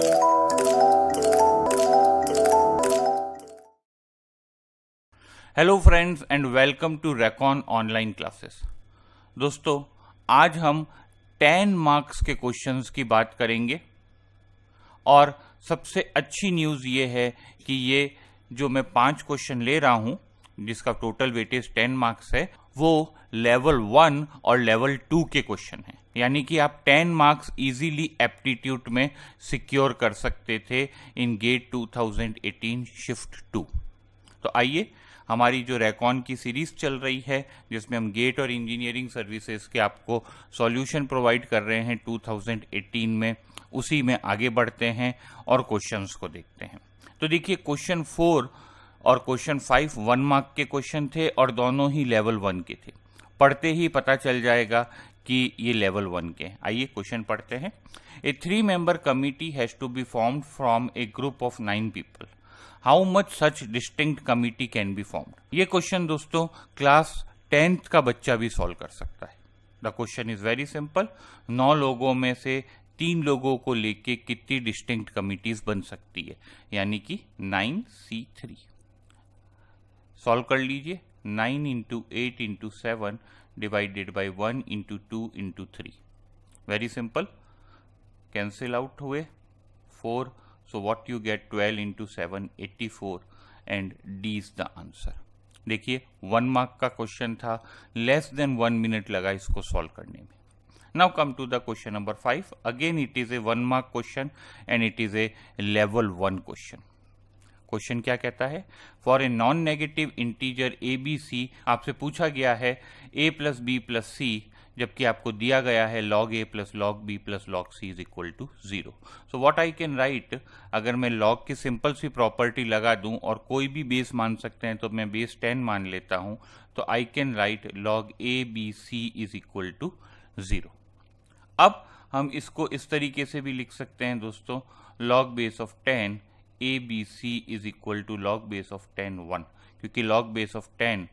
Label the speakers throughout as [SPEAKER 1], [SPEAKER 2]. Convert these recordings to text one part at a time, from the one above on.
[SPEAKER 1] Hello friends and welcome to Recon online classes. दोस्तों, आज हम 10 मार्क्स के क्वेश्चंस की बात करेंगे और सबसे अच्छी न्यूज़ ये है कि ये जो मैं 5 क्वेश्चन ले रहा हूँ जिसका टोटल वेटेज 10 मार्क्स है, वो लेवल 1 और लेवल 2 के क्वेश्चन हैं। यानी कि आप 10 मार्क्स इजीली एप्टीट्यूड में सिक्योर कर सकते थे इन गेट 2018 शिफ्ट 2। तो आइए, हमारी जो रेकॉन की सीरीज चल रही है जिसमें हम गेट और इंजीनियरिंग सर्विसेज के आपको सॉल्यूशन प्रोवाइड कर रहे हैं 2018 में, उसी में आगे बढ़ते हैं और क्वेश्चंस को देखते हैं। तो देखिए, क्वेश्चन 4 और क्वेश्चन 5 1 मार्क के क्वेश्चन थे और दोनों ही लेवल 1 के थे। पढ़ते ही पता चल जाएगा कि ये लेवल 1 के हैं। आइए क्वेश्चन पढ़ते हैं। A 3-member committee has to be formed from a group of 9 people. How much such distinct committee can be formed. ये क्वेश्चन दोस्तों क्लास 10th का बच्चा भी सॉल्व कर सकता है। The question is very simple. 9 लोगों में से 3 लोगों को लेके कितनी डिस्टिंक्ट कमिटीज बन सकती है, यानी कि 9C3। सॉल्व कर लीजिए। 9 into 8 into 7 divided by 1 into 2 into 3। Very simple, cancel out हुए 4। So what you get 12 into 7 84 and D is the answer। देखिए, 1 मार्क का क्वेश्चन था, लेस देन 1 मिनट लगा इसको सॉल्व करने में। Now come to the question number 5। Again it is a 1 mark question and it is a level 1 question. Question क्या कहता है? For a non negative integer a b c आपसे पूछा गया है a प्लस बी प्लस सी, जबकि आपको दिया गया है log a plus log b plus log c is equal to 0। So what I can write, अगर मैं log की सिंपल सी प्रॉपर्टी लगा दूं और कोई भी बेस मान सकते हैं तो मैं बेस 10 मान लेता हूं, तो I can write log a b c is equal to 0। अब हम इसको इस तरीके से भी लिख सकते हैं दोस्तों, log base of 10 a b c is equal to log base of 10 1, क्योंकि log बेस ऑफ 10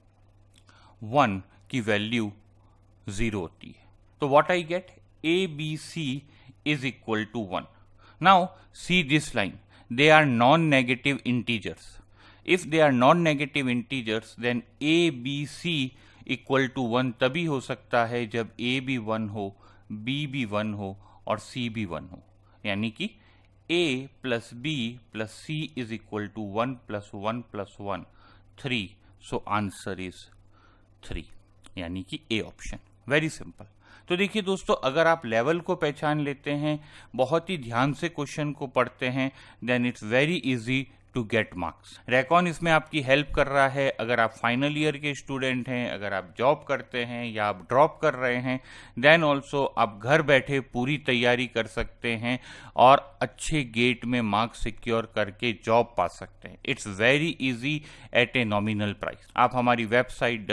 [SPEAKER 1] 1 की वैल्यू 0 होती है। तो what I get, ABC is equal to 1। Now see this line, they are non-negative integers। If they are non-negative integers then ABC equal to 1 तभी हो सकता है जब A भी 1 हो, B भी 1 हो और C भी 1 हो। यानी कि A plus B plus C is equal to 1 plus 1 plus 1 3। So answer is 3, यानी कि A ऑप्शन। Very simple. तो देखिए दोस्तों, अगर आप लेवल को पहचान लेते हैं, बहुत ही ध्यान से क्वेश्चन को पढ़ते हैं, then it's very easy to get marks. Recon इसमें आपकी हेल्प कर रहा है। अगर आप फाइनल ईयर के स्टूडेंट हैं, अगर आप जॉब करते हैं या आप ड्रॉप कर रहे हैं, देन ऑल्सो आप घर बैठे पूरी तैयारी कर सकते हैं और अच्छे गेट में मार्क्स सिक्योर करके जॉब पा सकते हैं। It's very easy at a nominal price. आप हमारी वेबसाइट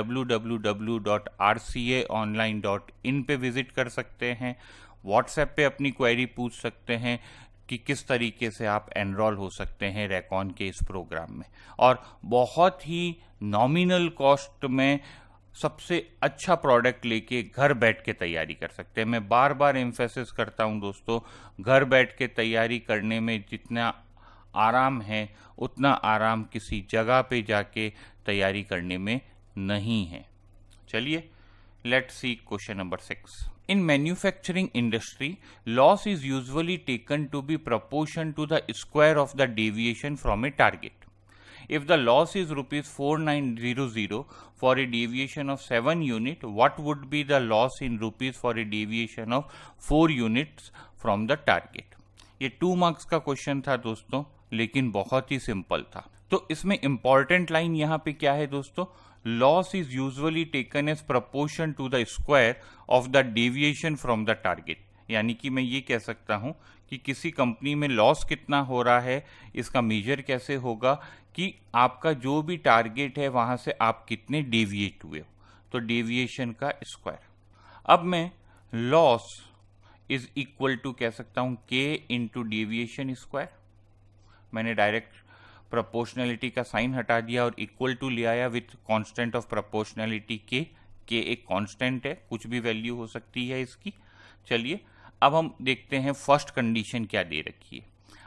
[SPEAKER 1] www.rcaonline.in पे विजिट कर सकते हैं। व्हाट्सएप पे अपनी क्वेरी पूछ सकते हैं कि किस तरीके से आप एनरोल हो सकते हैं रेकॉन के इस प्रोग्राम में, और बहुत ही नॉमिनल कॉस्ट में सबसे अच्छा प्रोडक्ट लेके घर बैठ के तैयारी कर सकते हैं। मैं बार बार एम्फेसिस करता हूं दोस्तों, घर बैठ के तैयारी करने में जितना आराम है उतना आराम किसी जगह पे जाके तैयारी करने में नहीं है। चलिए, let's see question number 6। In manufacturing industry, loss is usually taken to be proportion to the square of the deviation from a target। If the loss is rupees 4900 for a deviation of 7 unit, what would be the loss in rupees for a deviation of 4 units from the target। ये 2 marks का question था दोस्तों, लेकिन बहुत ही simple था। तो इसमें इंपॉर्टेंट लाइन यहाँ पे क्या है दोस्तों, loss is usually taken as proportion to the square of the deviation from the target. यानी कि मैं ये कह सकता हूं कि किसी कंपनी में लॉस कितना हो रहा है, इसका मेजर कैसे होगा कि आपका जो भी टारगेट है वहां से आप कितने डेविएट हुए हो, तो डेविएशन का स्क्वायर। अब मैं लॉस इज इक्वल टू कह सकता हूं के इंटू डेविएशन स्क्वायर। मैंने डायरेक्ट प्रोपोर्शनलिटी का साइन हटा दिया और इक्वल टू ले आया विथ कांस्टेंट ऑफ प्रोपोर्शनलिटी के एक कांस्टेंट है, कुछ भी वैल्यू हो सकती है इसकी। चलिए अब हम देखते हैं फर्स्ट कंडीशन क्या दे रखी है।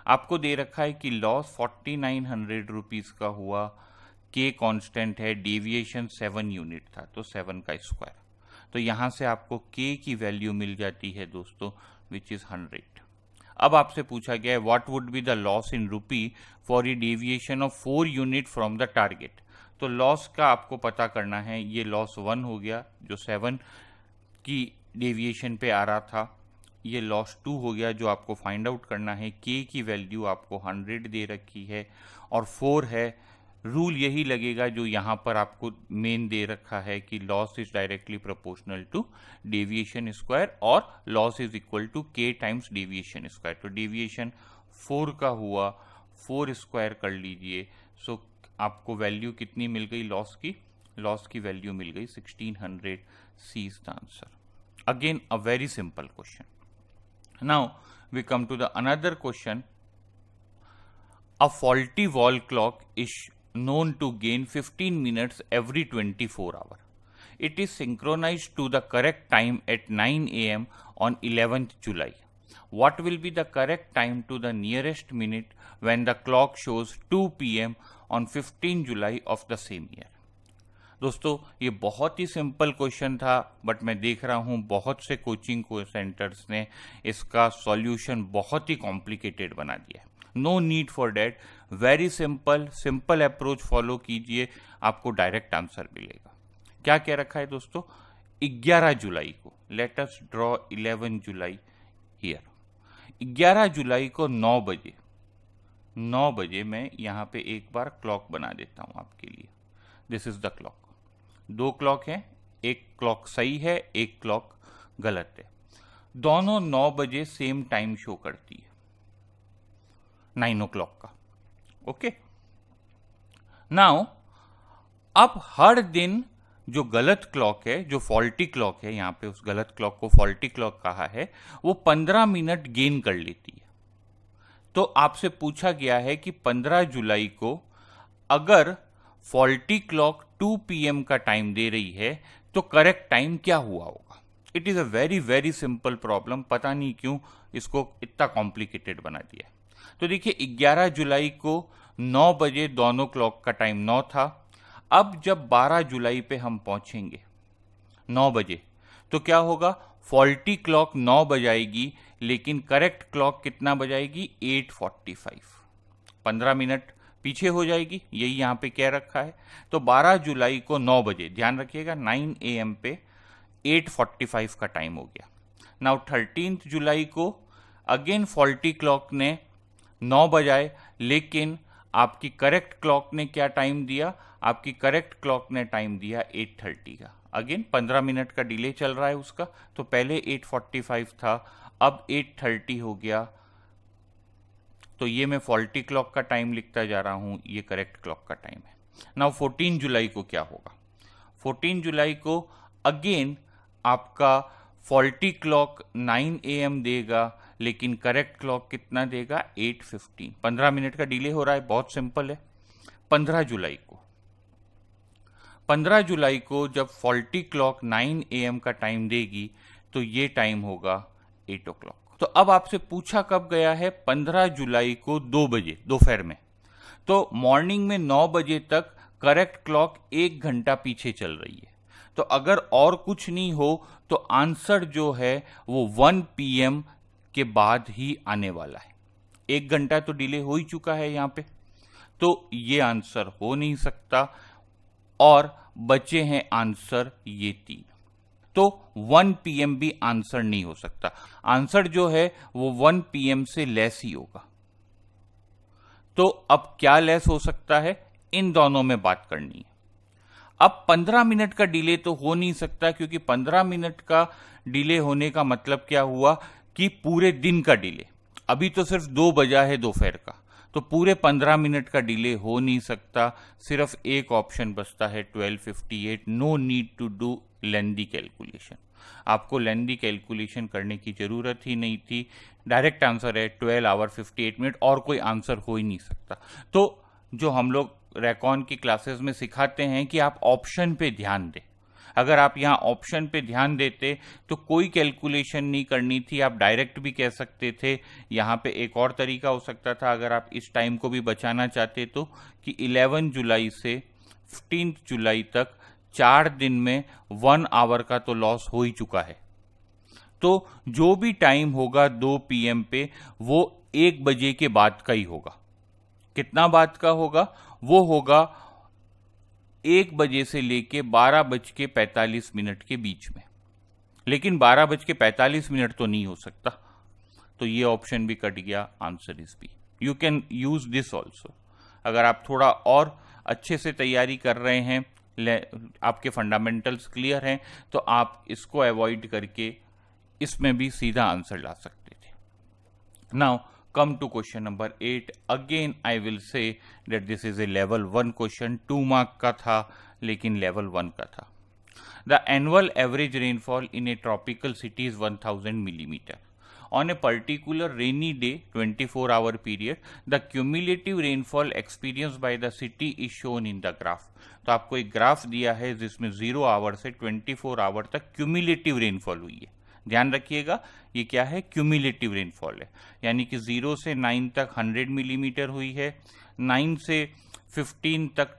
[SPEAKER 1] आपको दे रखा है कि लॉस 4900 रुपीज का हुआ, के कांस्टेंट है, डेविएशन 7 यूनिट था तो 7 का स्क्वायर। तो यहां से आपको के की वैल्यू मिल जाती है दोस्तों विच इज 100। अब आपसे पूछा गया है what would be the loss in rupee for a deviation of 4 unit from the target. तो लॉस का आपको पता करना है, ये लॉस 1 हो गया जो 7 की डेविएशन पे आ रहा था, ये लॉस 2 हो गया जो आपको फाइंड आउट करना है, के की वैल्यू आपको 100 दे रखी है और 4 है। रूल यही लगेगा जो यहाँ पर आपको मेन दे रखा है कि loss is directly proportional to deviation square और loss is equal to k times deviation square. तो डेविएशन 4 का हुआ, 4 स्क्वायर कर लीजिए, सो आपको वैल्यू कितनी मिल गई लॉस की? लॉस की वैल्यू मिल गई 1600। C is the answer. Again a very simple question. Now we come to the another question. A faulty wall clock is known to gain 15 minutes every 24 hours. It is synchronized to the correct time at 9 a.m. on 11th July. What will be the correct time to the nearest minute when the clock shows 2 p.m. on 15 July of the same year? दोस्तों ये बहुत ही simple question था, but मैं देख रहा हूँ बहुत से कोचिंग सेंटर्स ने इसका सॉल्यूशन बहुत ही कॉम्प्लिकेटेड बना दिया है। No need for that, very simple approach follow कीजिए, आपको डायरेक्ट आंसर मिलेगा। क्या कह रखा है दोस्तों? 11 जुलाई को, let us draw 11 July here. 11 जुलाई को 9 बजे मैं यहाँ पे एक बार क्लॉक बना देता हूँ आपके लिए। This is the clock. 2 clock है, एक क्लॉक सही है, एक क्लॉक गलत है। दोनों 9 बजे सेम टाइम शो करती है, 9 o'clock का। ओके, नाउ अब हर दिन जो गलत क्लॉक है, जो फॉल्टी क्लॉक है, यहां पे उस गलत क्लॉक को फॉल्टी क्लॉक कहा है, वो 15 मिनट गेन कर लेती है। तो आपसे पूछा गया है कि 15 जुलाई को अगर फॉल्टी क्लॉक 2 PM का टाइम दे रही है तो करेक्ट टाइम क्या हुआ होगा। It is a very simple problem, पता नहीं क्यों इसको इतना कॉम्प्लिकेटेड बना दिया। तो देखिए 11 जुलाई को 9 बजे दोनों क्लॉक का टाइम 9 था। अब जब 12 जुलाई पे हम पहुंचेंगे 9 बजे तो क्या होगा? फॉल्टी क्लॉक 9 बजाएगी लेकिन करेक्ट क्लॉक कितना बजाएगी? 8:45, 15 मिनट पीछे हो जाएगी, यही यहां पे कह रखा है। तो 12 जुलाई को 9 बजे, ध्यान रखिएगा 9 AM पे 8:45 का टाइम हो गया। नाउ 13 जुलाई को अगेन फॉल्टी क्लॉक ने 9 बजाए लेकिन आपकी करेक्ट क्लॉक ने क्या टाइम दिया? आपकी करेक्ट क्लॉक ने टाइम दिया 8:30 का। अगेन 15 मिनट का डिले चल रहा है उसका, तो पहले 8:45 था, अब 8:30 हो गया। तो ये मैं फॉल्टी क्लॉक का टाइम लिखता जा रहा हूं, ये करेक्ट क्लॉक का टाइम है। नाउ 14 जुलाई को क्या होगा? 14 जुलाई को अगेन आपका फॉल्टी क्लॉक 9 AM देगा लेकिन करेक्ट क्लॉक कितना देगा? 8:15। 15 मिनट का डिले हो रहा है, बहुत सिंपल है। 15 जुलाई को जब फॉल्टी क्लॉक 9 AM का टाइम देगी तो ये टाइम होगा 8 o'clock। तो अब आपसे पूछा कब गया है? 15 जुलाई को 2 बजे दोपहर में। तो मॉर्निंग में 9 बजे तक करेक्ट क्लॉक 1 घंटा पीछे चल रही है। तो अगर और कुछ नहीं हो तो आंसर जो है वो 1 PM के बाद ही आने वाला है। 1 घंटा तो डिले हो ही चुका है यहां पे, तो ये आंसर हो नहीं सकता और बचे हैं आंसर ये 3। तो 1 PM भी आंसर नहीं हो सकता। आंसर जो है वो 1 PM से लेस ही होगा। तो अब क्या लेस हो सकता है? इन दोनों में बात करनी है। अब 15 मिनट का डिले तो हो नहीं सकता, क्योंकि 15 मिनट का डिले होने का मतलब क्या हुआ कि पूरे दिन का डिले। अभी तो सिर्फ 2 बजा है दोपहर का, तो पूरे 15 मिनट का डिले हो नहीं सकता। सिर्फ एक ऑप्शन बचता है 12:58। No need to do lengthy calculation. आपको लेंदी कैलकुलेशन करने की जरूरत ही नहीं थी। डायरेक्ट आंसर है 12 आवर 58 मिनट, और कोई आंसर हो ही नहीं सकता। तो जो हम लोग रेकॉन की क्लासेस में सिखाते हैं कि आप ऑप्शन पे ध्यान दें। अगर आप यहाँ ऑप्शन पे ध्यान देते तो कोई कैलकुलेशन नहीं करनी थी, आप डायरेक्ट भी कह सकते थे। यहाँ पे एक और तरीका हो सकता था अगर आप इस टाइम को भी बचाना चाहते तो, कि 11 जुलाई से 15 जुलाई तक 4 दिन में 1 आवर का तो लॉस हो ही चुका है। तो जो भी टाइम होगा 2 PM पे वो 1 बजे के बाद का ही होगा। कितना बाद का होगा? वो होगा 1 बजे से लेके 12:45 के बीच में। लेकिन 12:45 तो नहीं हो सकता, तो ये ऑप्शन भी कट गया। Answer is B. You can use this also. अगर आप थोड़ा और अच्छे से तैयारी कर रहे हैं, आपके फंडामेंटल्स क्लियर हैं, तो आप इसको अवॉइड करके इसमें भी सीधा आंसर ला सकते थे। Now come to question number 8. Again I will say that this is a level 1 question, 2 mark का था लेकिन level 1 का था। The annual average rainfall in a tropical city is 1000 millimeter. On a particular rainy day 24-hour period, the cumulative rainfall experienced by the city is shown in the graph. तो आपको एक graph दिया है जिसमें 0 our से 24 our तक cumulative rainfall हुई है। ध्यान रखिएगा ये क्या है? क्यूमुलेटिव रेनफॉल है, यानी कि 0 से 9 तक 100 मिलीमीटर हुई है, 9 से 15 तक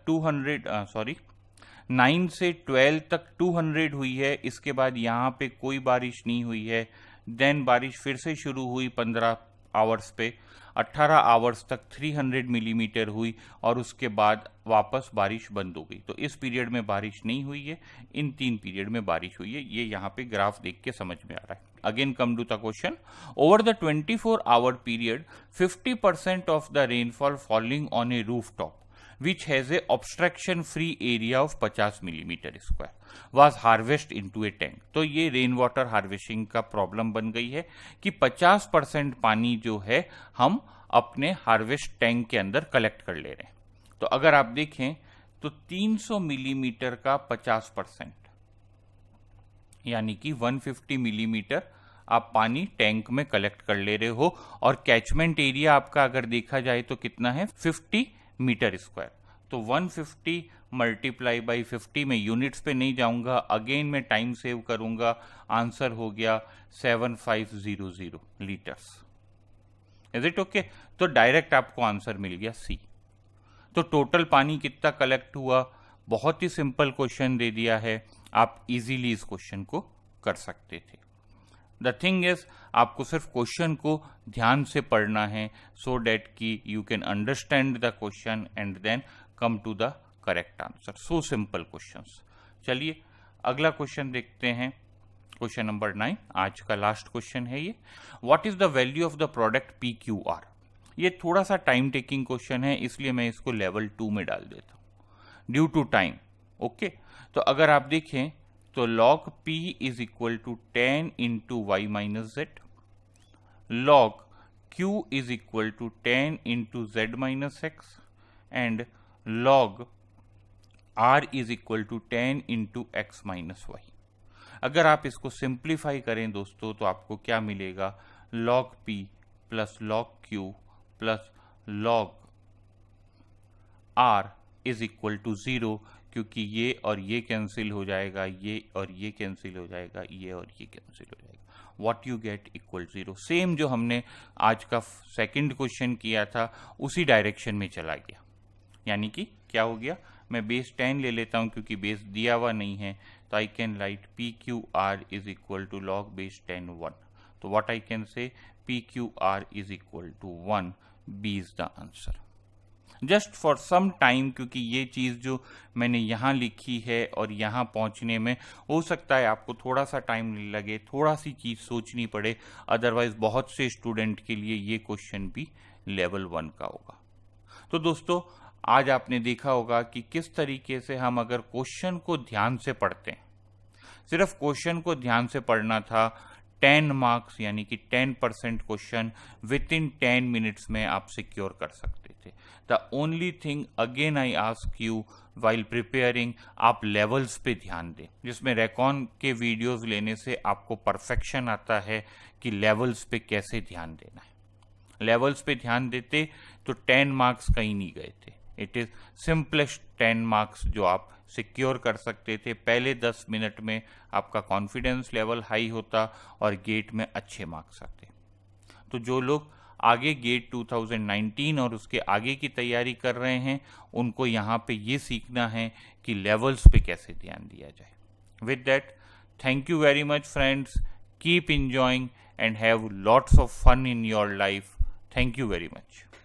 [SPEAKER 1] 9 से 12 तक 200 हुई है। इसके बाद यहाँ पे कोई बारिश नहीं हुई है। देन बारिश फिर से शुरू हुई 15 आवर्स पे, 18 आवर्स तक 300 मिलीमीटर हुई और उसके बाद वापस बारिश बंद हो गई। तो इस पीरियड में बारिश नहीं हुई है, इन 3 पीरियड में बारिश हुई है। ये यहाँ पे ग्राफ देख के समझ में आ रहा है। Again come to the question. Over the 24 hour period 50% of the rainfall falling on a rooftop which has a obstruction free area of 50 millimeter square was harvested into a tank. तो ये rain water harvesting का problem बन गई है कि 50% पानी जो है हम अपने हार्वेस्ट टैंक के अंदर कलेक्ट कर ले रहे हैं। तो अगर आप देखें तो 300 मिलीमीटर का 50% यानी कि 150 मिलीमीटर आप पानी टैंक में कलेक्ट कर ले रहे हो, और कैचमेंट एरिया आपका अगर देखा जाए तो कितना है? 50 मीटर स्क्वायर। तो 150 मल्टीप्लाई बाई 50 में यूनिट्स पे नहीं जाऊंगा, अगेन मैं टाइम सेव करूंगा। आंसर हो गया 7500 लीटर्स। Is it okay? तो डायरेक्ट आपको आंसर मिल गया सी। तो टोटल पानी कितना कलेक्ट हुआ? बहुत ही सिंपल क्वेश्चन दे दिया है, आप इजीली इस क्वेश्चन को कर सकते थे। द थिंग इज आपको सिर्फ क्वेश्चन को ध्यान से पढ़ना है, सो डेट कि you can understand the question and then come to the correct answer. So simple questions. चलिए अगला क्वेश्चन देखते हैं। क्वेश्चन नंबर 9, आज का लास्ट क्वेश्चन है ये। What is the value of the product PQR? ये थोड़ा सा टाइम टेकिंग क्वेश्चन है, इसलिए मैं इसको लेवल 2 में डाल देता हूं ड्यू टू टाइम। ओके, तो अगर आप देखें तो log P is equal to 10 into y minus z, log Q is equal to 10 into z minus x, and log R is equal to 10 into x minus y. अगर आप इसको simplify करें दोस्तों तो आपको क्या मिलेगा? log P plus log Q plus log R is equal to 0, क्योंकि ये और ये कैंसिल हो जाएगा, ये और ये कैंसिल हो जाएगा, ये और ये कैंसिल हो जाएगा। What you get equal 0। Same जो हमने आज का सेकंड क्वेश्चन किया था उसी डायरेक्शन में चला गया। यानी कि क्या हो गया? मैं बेस 10 ले लेता हूं क्योंकि बेस दिया हुआ नहीं है, तो I can write PQR is equal to log base 10 1। तो what I can say PQR is equal to 1। B is the answer. Just for some time, क्योंकि ये चीज़ जो मैंने यहाँ लिखी है और यहाँ पहुँचने में हो सकता है आपको थोड़ा सा टाइम लगे, थोड़ा सी चीज़ सोचनी पड़े, अदरवाइज बहुत से स्टूडेंट के लिए ये क्वेश्चन भी लेवल 1 का होगा। तो दोस्तों आज आपने देखा होगा कि किस तरीके से हम अगर क्वेश्चन को ध्यान से पढ़ते हैं, सिर्फ क्वेश्चन को ध्यान से पढ़ना था, 10 मार्क्स यानी कि 10% क्वेश्चन विद इन 10 मिनट्स में आप सिक्योर कर सकते थे। The only thing again I ask you while preparing, आप लेवल्स पे ध्यान दें, जिसमें रेकॉन के वीडियोस लेने से आपको परफेक्शन आता है कि लेवल्स पे कैसे ध्यान देना है। लेवल्स पे ध्यान देते तो 10 मार्क्स कहीं नहीं गए थे। इट इज सिंपलेस्ट 10 मार्क्स जो आप सिक्योर कर सकते थे। पहले 10 मिनट में आपका कॉन्फिडेंस लेवल हाई होता और गेट में अच्छे मार्क्स आते। तो जो लोग आगे गेट 2019 और उसके आगे की तैयारी कर रहे हैं, उनको यहाँ पे ये सीखना है कि लेवल्स पे कैसे ध्यान दिया जाए। With that, thank you very much friends. Keep enjoying and have lots of fun in your life. Thank you very much.